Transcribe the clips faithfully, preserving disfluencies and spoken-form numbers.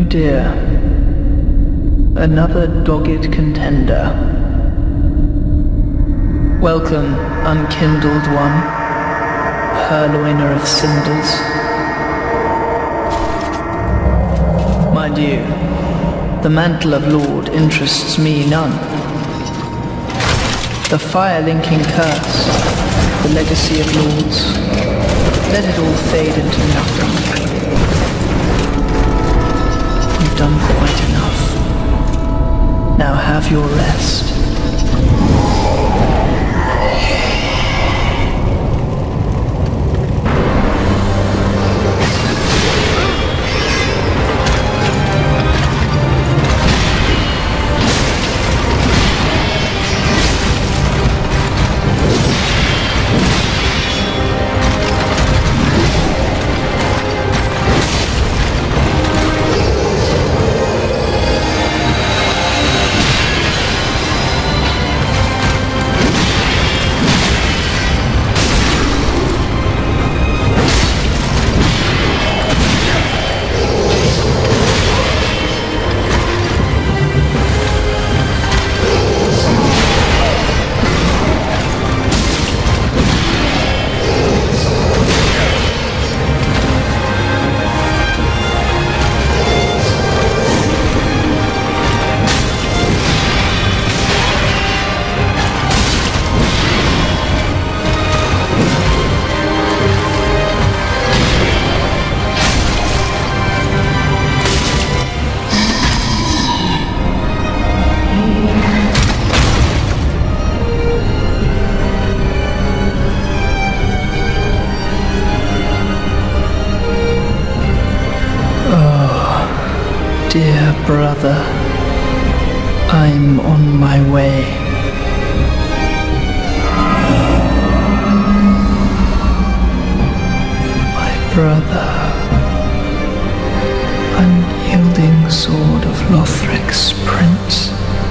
dear. Another dogged contender. Welcome, unkindled one, purloiner of cinders. Mind you, the mantle of Lord interests me none. The fire-linking curse, the legacy of lords, let it all fade into nothing. You've done quite enough. Now have your rest. Dear brother, I'm on my way. My brother, unyielding sword of Lothric's prince.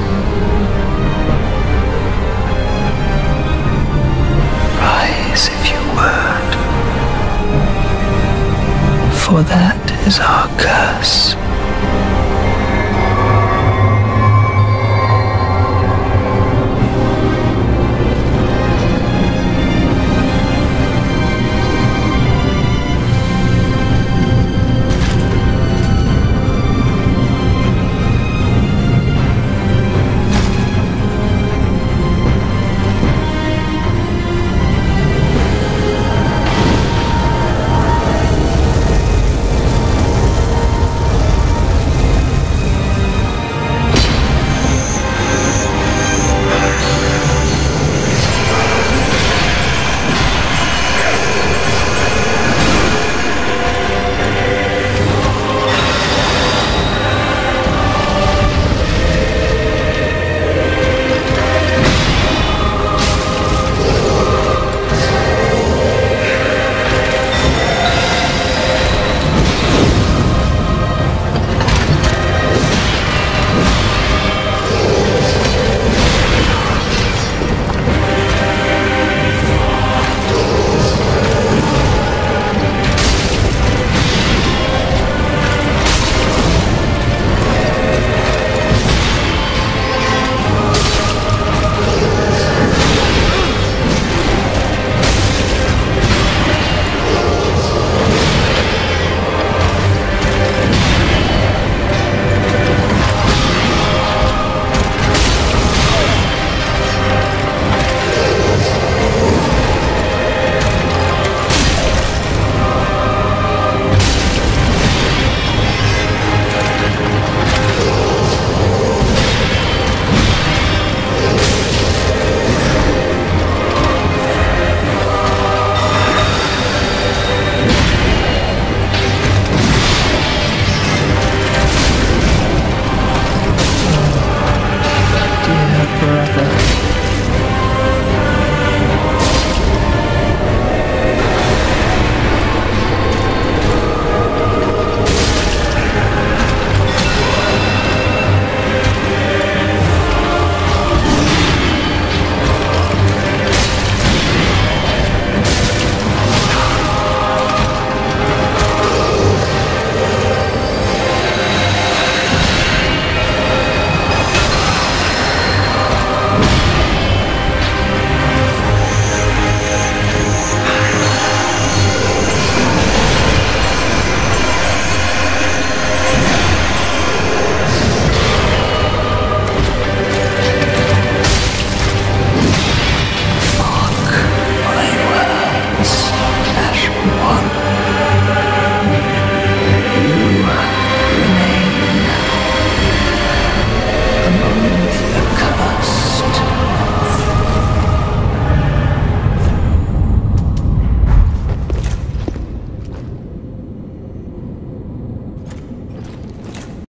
Rise if you would, for that is our curse.